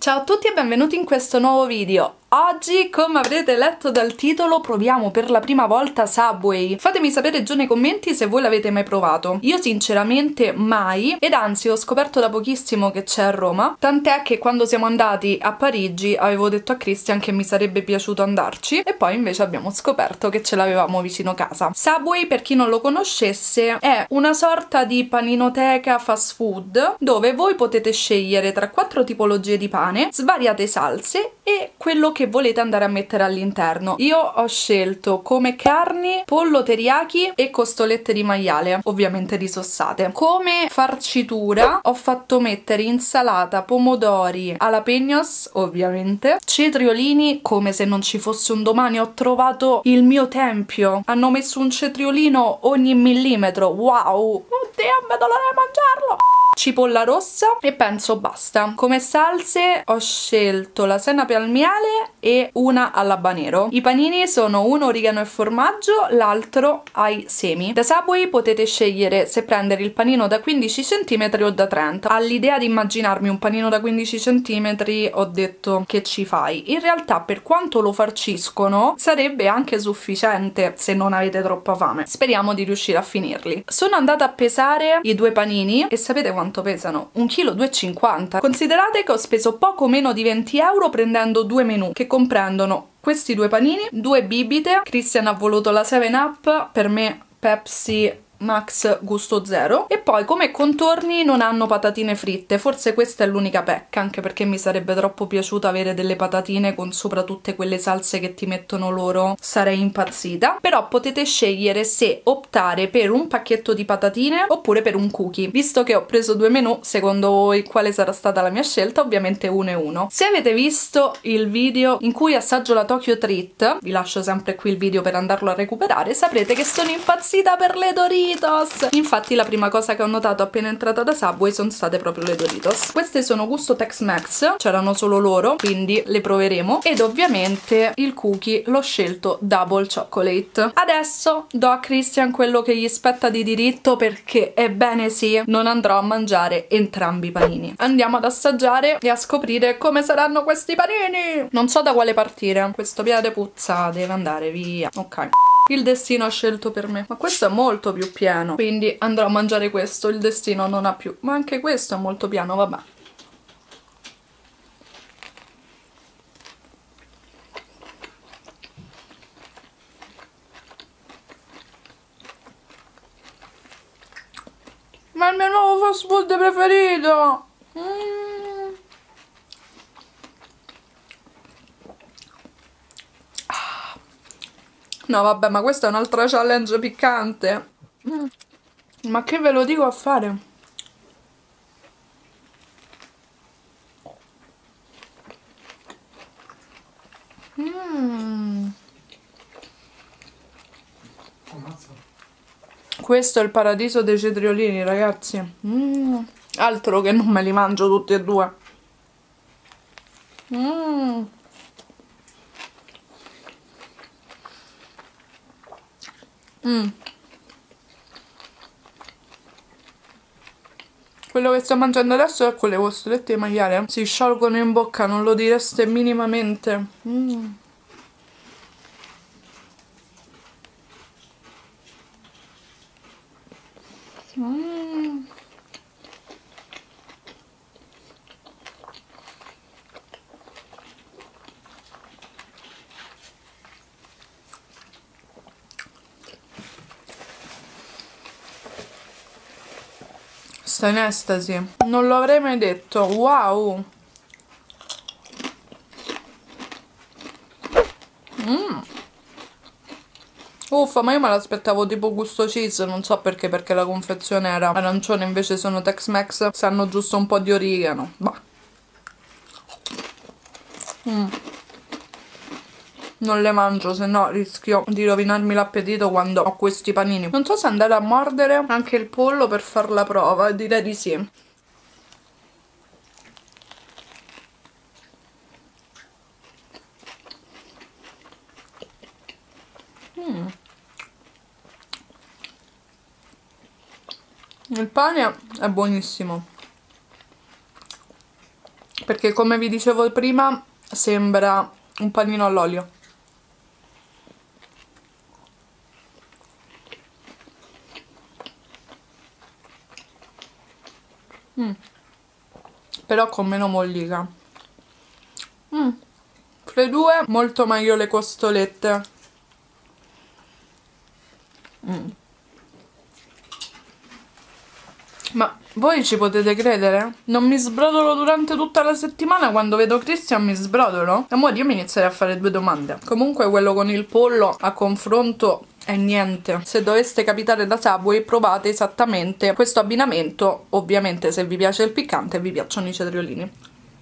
Ciao a tutti e benvenuti in questo nuovo video. Oggi, come avrete letto dal titolo, proviamo per la prima volta Subway. Fatemi sapere giù nei commenti se voi l'avete mai provato. Io sinceramente mai, ed anzi ho scoperto da pochissimo che c'è a Roma, tant'è che quando siamo andati a Parigi avevo detto a Christian che mi sarebbe piaciuto andarci e poi invece abbiamo scoperto che ce l'avevamo vicino casa. Subway, per chi non lo conoscesse, è una sorta di paninoteca fast food dove voi potete scegliere tra 4 tipologie di pane, svariate salse e quello che volete andare a mettere all'interno. Io ho scelto come carni pollo teriyaki e costolette di maiale, ovviamente risossate. Come farcitura ho fatto mettere insalata, pomodori, jalapenos, ovviamente, cetriolini come se non ci fosse un domani. Ho trovato il mio tempio, hanno messo un cetriolino ogni millimetro. Wow, oddio, mi dolore mangiarlo. Cipolla rossa e penso basta. Come salse ho scelto la senape al miele e una all'habanero. I panini sono uno origano e formaggio, l'altro ai semi. Da Subway potete scegliere se prendere il panino da 15 cm o da 30. All'idea di immaginarmi un panino da 15 cm ho detto che ci fai. In realtà per quanto lo farciscono sarebbe anche sufficiente se non avete troppa fame. Speriamo di riuscire a finirli. Sono andata a pesare i due panini e sapete quanto pesano? 1,250 kg. Considerate che ho speso poco meno di 20 euro prendendo due menù che comprendono questi due panini, due bibite. Christian ha voluto la 7up, per me Pepsi Max gusto zero, e poi come contorni non hanno patatine fritte. Forse questa è l'unica pecca, anche perché mi sarebbe troppo piaciuto avere delle patatine con sopra tutte quelle salse che ti mettono loro, sarei impazzita. Però potete scegliere se optare per un pacchetto di patatine oppure per un cookie. Visto che ho preso due menù, secondo voi quale sarà stata la mia scelta? Ovviamente uno e uno. Se avete visto il video in cui assaggio la Tokyo Treat, vi lascio sempre qui il video per andarlo a recuperare, saprete che sono impazzita per le Doritos. Infatti la prima cosa che ho notato appena entrata da Subway sono state proprio le Doritos. Queste sono gusto Tex-Mex, c'erano solo loro, quindi le proveremo. Ed ovviamente il cookie l'ho scelto Double Chocolate. Adesso do a Christian quello che gli spetta di diritto, perché ebbene sì, non andrò a mangiare entrambi i panini. Andiamo ad assaggiare e a scoprire come saranno questi panini. Non so da quale partire, questo piede puzza, deve andare via. Ok. Il destino ha scelto per me, ma questo è molto più pieno, quindi andrò a mangiare questo. Il destino non ha più, ma anche questo è molto pieno, vabbè. Ma è il mio nuovo fast food preferito! No vabbè, ma questa è un'altra challenge piccante. Ma che ve lo dico a fare? Questo è il paradiso dei cetriolini, ragazzi. Altro che non me li mangio tutti e due. Quello che sto mangiando adesso è con le costolette di maiale. Si sciolgono in bocca, non lo direste minimamente. Sto in estasi. Non lo avrei mai detto. Wow. Uffa, ma io me l'aspettavo tipo gusto cheese, non so perché la confezione era arancione, invece sono Tex-Mex, sanno giusto un po' di origano. Bah. Non le mangio, se no rischio di rovinarmi l'appetito quando ho questi panini. Non so se andare a mordere anche il pollo per far la prova, direi di sì. Il pane è buonissimo. perché come vi dicevo prima sembra un panino all'olio. Però con meno mollica. Fra i due molto meglio le costolette. Ma voi ci potete credere? Non mi sbrodolo durante tutta la settimana, quando vedo Christian mi sbrodolo. Amore, io mi inizierei a fare 2 domande. Comunque quello con il pollo a confronto è niente. Se doveste capitare da Subway provate esattamente questo abbinamento, ovviamente se vi piace il piccante e vi piacciono i cetriolini.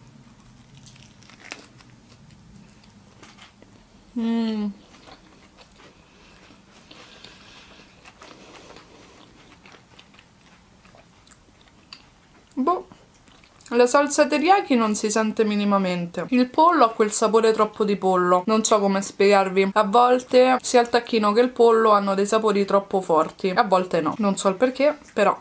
Boh, la salsa teriyaki non si sente minimamente. Il pollo ha quel sapore troppo di pollo. Non so come spiegarvi. A volte sia il tacchino che il pollo hanno dei sapori troppo forti. A volte no. Non so il perché, però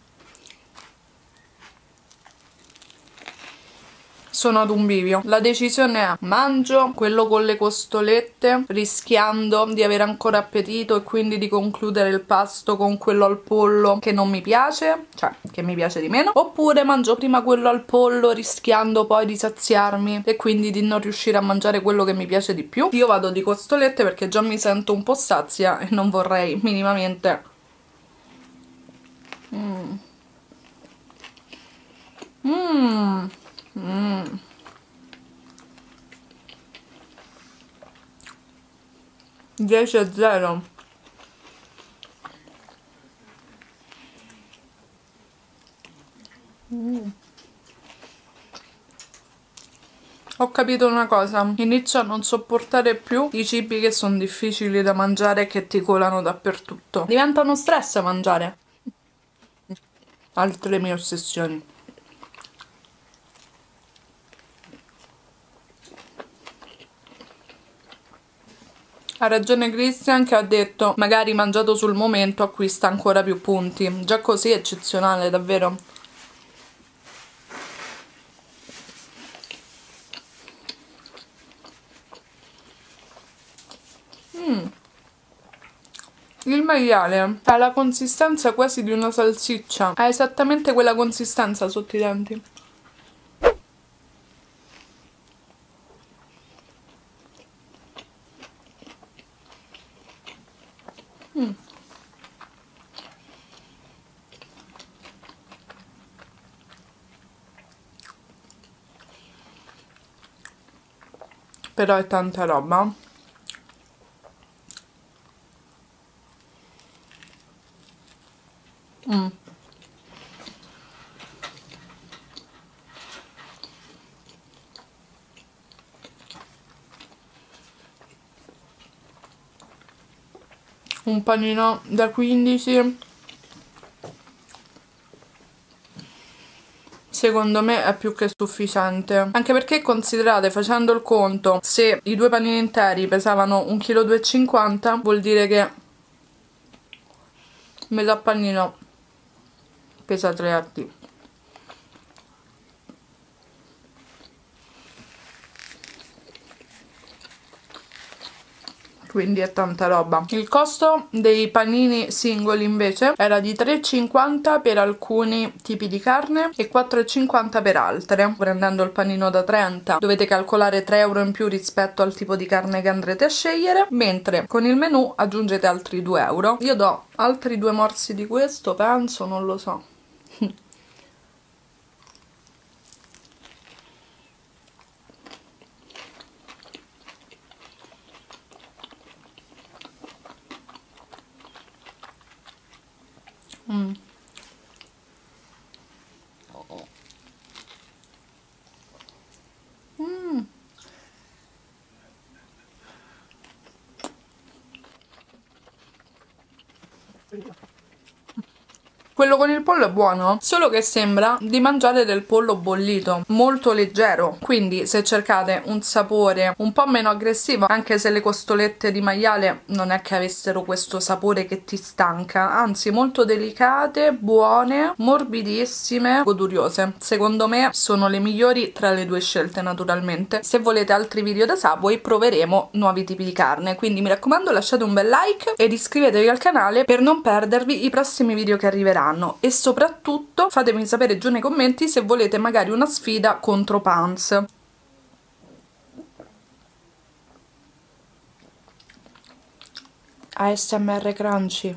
sono ad un bivio. La decisione è: mangio quello con le costolette rischiando di avere ancora appetito e quindi di concludere il pasto con quello al pollo che non mi piace, cioè che mi piace di meno, oppure mangio prima quello al pollo rischiando poi di saziarmi e quindi di non riuscire a mangiare quello che mi piace di più. Io vado di costolette perché già mi sento un po' sazia e non vorrei minimamente Mmm. 10-0. Ho capito una cosa, inizio a non sopportare più i cibi che sono difficili da mangiare e che ti colano dappertutto. Diventa uno stress mangiare. Altre mie ossessioni. Ha ragione Christian che ha detto magari mangiato sul momento acquista ancora più punti. Già così è eccezionale, davvero. Il maiale ha la consistenza quasi di una salsiccia. Ha esattamente quella consistenza sotto i denti. Però è tanta roba. Un panino da 15 secondo me è più che sufficiente, anche perché considerate, facendo il conto, se i 2 panini interi pesavano 1,2 kg vuol dire che metà panino pesa 3 kg. Quindi è tanta roba. Il costo dei panini singoli invece era di 3,50 per alcuni tipi di carne e 4,50 per altre. Prendendo il panino da 30 dovete calcolare 3 euro in più rispetto al tipo di carne che andrete a scegliere, mentre con il menù aggiungete altri 2 euro. Io do altri 2 morsi di questo, penso, non lo so. Quello con il pollo è buono, solo che sembra di mangiare del pollo bollito, molto leggero. Quindi se cercate un sapore un po' meno aggressivo, anche se le costolette di maiale non è che avessero questo sapore che ti stanca, anzi molto delicate, buone, morbidissime, goduriose. Secondo me sono le migliori tra le due scelte, naturalmente. Se volete altri video da Subway proveremo nuovi tipi di carne, quindi mi raccomando lasciate un bel like ed iscrivetevi al canale per non perdervi i prossimi video che arriveranno, e soprattutto fatemi sapere giù nei commenti se volete magari una sfida contro Pans. ASMR crunchy.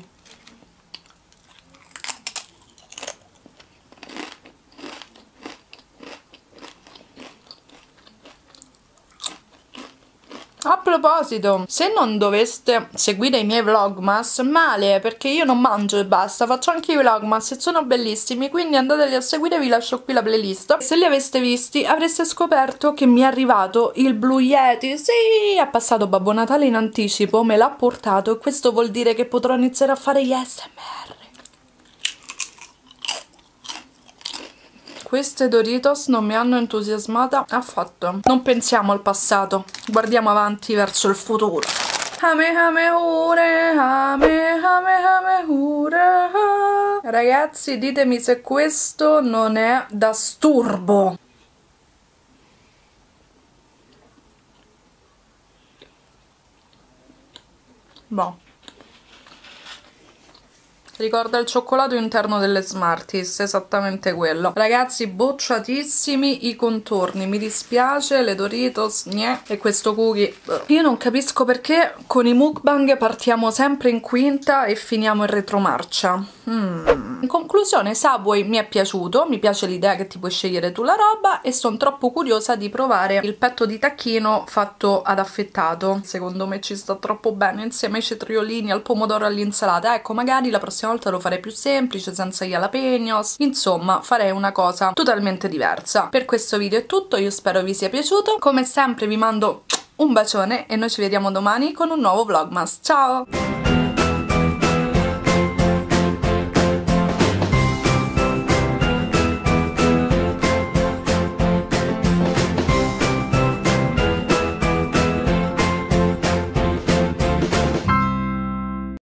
A proposito, se non doveste seguire i miei vlogmas, male, perché io non mangio e basta, faccio anche i vlogmas e sono bellissimi, quindi andateli a seguire, vi lascio qui la playlist. Se li aveste visti avreste scoperto che mi è arrivato il Blue Yeti. Sì, è passato Babbo Natale in anticipo, me l'ha portato e questo vuol dire che potrò iniziare a fare gli ASMR. Queste Doritos non mi hanno entusiasmata affatto. Non pensiamo al passato, guardiamo avanti verso il futuro. Ragazzi, ditemi se questo non è da sturbo. Boh. Ricorda il cioccolato interno delle Smarties, esattamente quello. Ragazzi, bocciatissimi i contorni, mi dispiace, le Doritos, gnè, e questo cookie. Io non capisco perché con i mukbang partiamo sempre in quinta e finiamo in retromarcia. In conclusione, Subway mi è piaciuto, mi piace l'idea che ti puoi scegliere tu la roba e sono troppo curiosa di provare il petto di tacchino fatto ad affettato. Secondo me ci sta troppo bene insieme ai cetriolini, al pomodoro, all'insalata. Ecco, magari la prossima volta lo farei più semplice, senza jalapenos. Insomma, farei una cosa totalmente diversa. Per questo video è tutto, io spero vi sia piaciuto. Come sempre vi mando un bacione e noi ci vediamo domani con un nuovo vlogmas. Ciao!